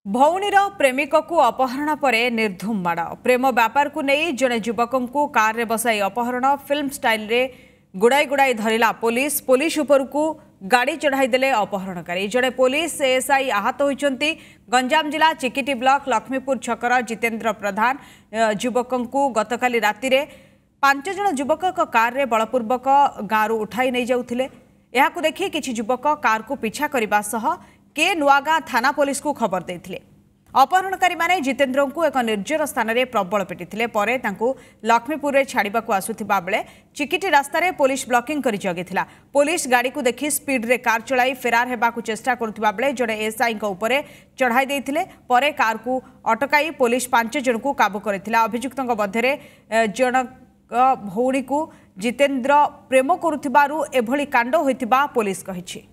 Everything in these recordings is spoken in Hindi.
भौणीर प्रेमिक को अपहरण पर निर्धूम माड़ प्रेम व्यापार को नहीं जड़े युवक को कार रे बसाई अपहरण फिल्म स्टाइल रे गुड़ाई गुड़ाई धरला पुलिस पुलिस उपर को गाड़ी चढ़ाई देले अपहरणकारी जड़े पुलिस एएसआई आहत होइचंती। गंजाम जिला चिकिटी ब्लॉक लक्ष्मीपुर छकर जितेंद्र प्रधान युवक को गतकाली राति रे 5 जन युवक कार रे बलपूर्वक गाँव उठाई नहीं जाउथिले। एहाकु देखि किछि युवक कार को पीछा करबा सह के नुआगाँ थाना पुलिस को खबर देथिले। अपहरणकारी माने जितेंद्र को एक निर्जन स्थान में प्रबल पिटिथिले परे तांकु लक्ष्मीपुर रे छाड़िबाकु आसुथिबा बेले चिकिटी रास्ता रे पुलिस ब्लॉकिंग करि जगिथिला। पुलिस गाड़ी को देखि स्पीड रे कार चलाई फेरार हेबाकु चेष्टा करुथिबा बेले जड़े एएसआई उपरे चढ़ाई देथिले परे कार को अटकाई पुलिस 5 जन को काबू करथिला। अभियुक्तଙ୍କ मध्यरे जन भौणी को जितेंद्र प्रेम करुथिबारु एभली कांड होइतिबा पुलिस कहिछि।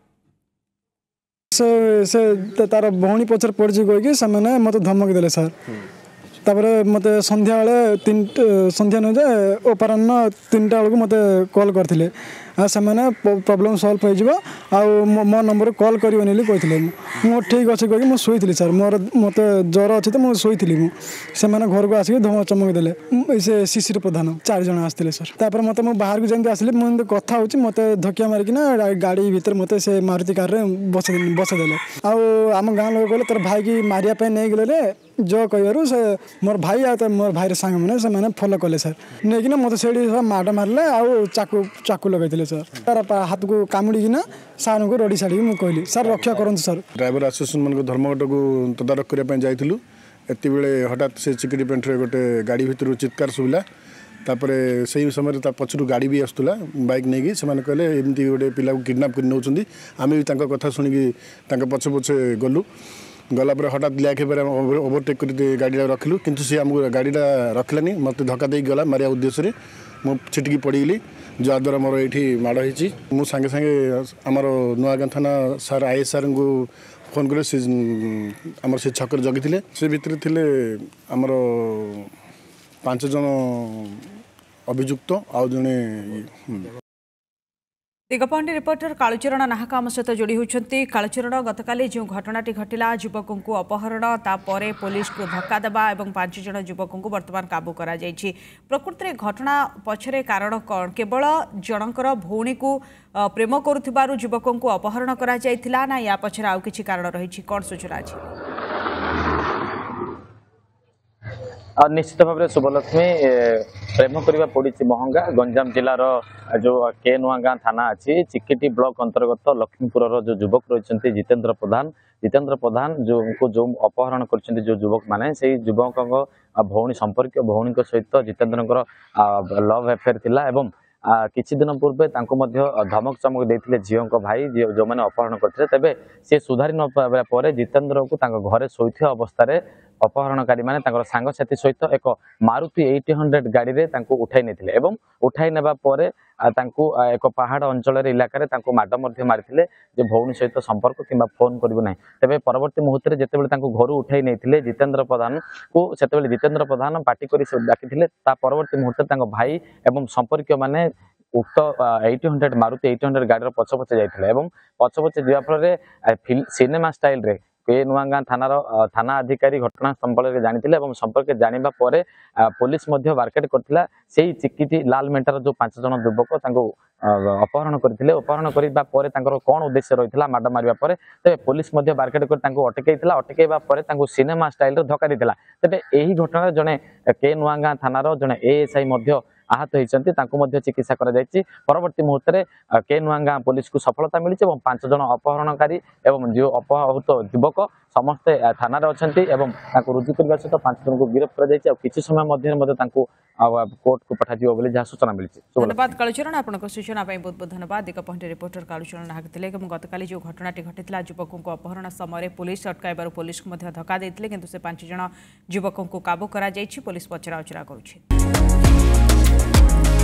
से तार भौणी पचर पड़ कहीकि से मत धमक देले सर तापर मत संध्या बेले संध्या नुहे अपराह्न 3टा बेलू मत कॉल करते से प्रॉब्लम सॉल्व हो मो नंबर कॉल करनी कहते मो ठीक अच्छे कहीकि मुझे शोली सर मोर मत ज्वर अच्छे तो मुझे शोली से घर को आसिक धम चमक देले से शिशिर प्रधान 4 जन आसते सर तापर मत बाहर को जमी आसली मुझे कथा हो मत धकिया मारिकिना गाड़ी भीतर मत से मारुति कार बसदेले आम गाँव लोग कहले तोर भाई की मारिया नहीं गले जो कह से मोर भाई आ मोर भाई सांग मैंने फॉलो कले सर नहीं मत से माड़ मारे चाकू लगे सर तार हाथ को कामुड़ीना सार को रड़ी छाड़ी मुझे कहली सर रक्षा करूँ सर ड्राइवर आसोसिएशन मान धर्मघट को तदारख करने जाइलु एत हठात से चिकिटी पेंट गोटे गाड़ी भर चित्कार शुविला तापर से समय पचर गाड़ी भी आसूला बाइक नहीं से कहले एमती गोटे पिला किडनाप कर नौकरी आम भी कथा शुणिकी पछे पछे गलु गला हठात ब्लैक ओवरटेक कर गाड़ी रखिलु किंतु सी आमको गाड़ी रखलानी मत धक्का दे गला मारिया उद्देश्य मु छिटकी पड़गली जहाद्वारा मोर ये माड़ होती मु सांगे सांगे आमर नुआगाँ थाना सार आईएस सार को फोन कर आमर से छक जगी से भितर थे आमर 5 जन अभियुक्त आउ जड़े दिगपहंडी रिपोर्टर कालुचरण नाहक आम सहित जोड़ी होती। कालुचरण गतकाली जो घटनाटी घटिला युवक को अपहरण तापर पुलिस को धक्का देवा और 5 जन युवक को बर्तमान काबू करा जायछि। प्रकृति में घटना पछरे कारण कौन केवल जनकर भौणी को प्रेम करुथिबारु युवक को अपहरण करा जायथिला ना या पछरे आउ किछि कारण रही कौन सूचना अछि? निश्चित भाव में शुभलक्ष्मी प्रेम करवा पड़ी महंगा गंजाम जिलार जो के नुआगाँ थाना अच्छी चिकिटी ब्लॉक अंतर्गत लक्ष्मीपुर जो युवक रही जितेंद्र प्रधान जो अपहरण कर जो युवक माने से युवक भौणी संपर्क भौणी सहित जितेंद्र लव अफेयर थिला एवं किछि दिन पूर्वे धमक चमक देते झील भाई जो मैंने अपहरण करते तेबे से सुधारी न पाइबा पर जितेंद्र को घरे शोइथिया अवस्था अपहरणकारी माने सांग साथी सहित एक मारुति 800 गाड़ी रे उठाई नेथिले एवं उठाई नेबा परे एक पहाड़ अंचल इलाका माड मारी जे भौणी सहित संपर्क कि फोन करू ना तेज परवर्ती मुहूर्त में जितेबाला घर उठाई नहीं जितेंद्र प्रधान को से जितेंद्र प्रधान पार्टी कर डाकी परवर्ती मुहूर्त भाई एवं संपर्क माने उक्त 800 मारुति 800 गाड़ी पछपचे जाते पछपचे जा फल सिनेमा स्टाइल रे के नुआगाँ थाना अधिकारी घटना स्थल जानी संपर्क जाना पर पुलिस मार्केट करथिला से चिकिटी लाल मेंटार जो 5 जन युवक अपहरण करथिले अपहरण करबा पर कौन उद्देश्य रही माड मारिबा पर तेज पुलिस मार्केट कर अटकैबा पर सिनेमा स्टाइल धक्का देता तेज यही घटना जड़े के नुआगाँ थानार जड़े एएसआई आहत होती चिकित्सा परवर्ती मुहूर्त में के नुआगाँ पुलिस को सफलता मिली और 5 जन अपहरणकारी एवं जो अपहृत युवक समस्ते थाना अच्छा रुजु करने सहित 5 जन को गिरफ्त कर किसी समय कोर्ट को पठा जहाँ सूचना मिली। धन्यवाद कालुचरण आपन सूचना बहुत बहुत धन्यवाद। दिगपहंडी रिपोर्टर कालुचरण नाहक थे गतकाली जो घटनाटी घटिला युवकों को अपहरण समय पुलिस अटकाइबार पुलिस को धक्का देते किंतु से 5 जन युवकों को काबू करा पुलिस पचरा उचरा करुछि।